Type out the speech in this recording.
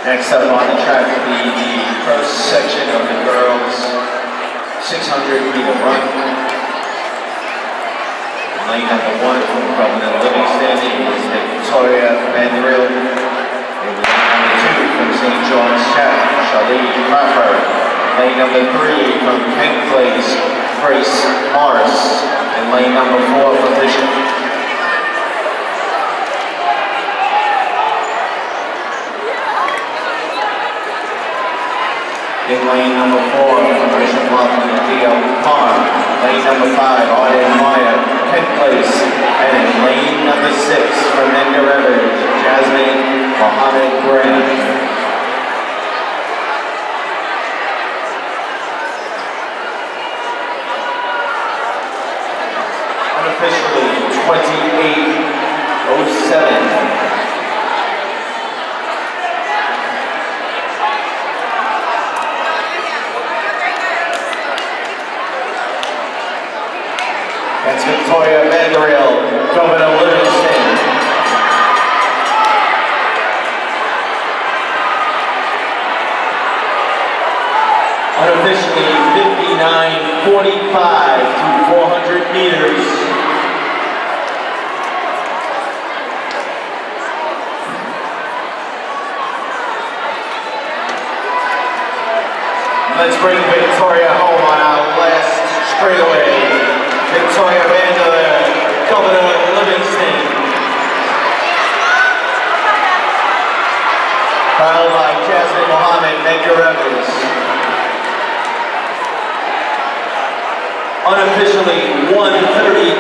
Next up on the track will be the first section of the girls' 600-meter run. Lane number 1 from Governor Livingston is Victoria Mandrill. And lane number 2 from St. John's Chapel, Charlee Crawford. Lane number 3 from Kent Place, Grace Morris. And lane number 4 from Bishop. In lane number 4 from Bishop Lofton and Theo Pond. Lane number 5, Arden Meyer, Kent Place. And in lane number 6 from Edgar Evers, Jasmine Mohammed Graham. Unofficially 28:07. That's Victoria Mandrill, Governor Livingston. Unofficially 59:45 through 400 meters. Let's bring Victoria home on our last straightaway. Victoria Mandrill, Governor Livingston. Followed by Jasmine Mohammed, Edgar Evers. Unofficially 1:30.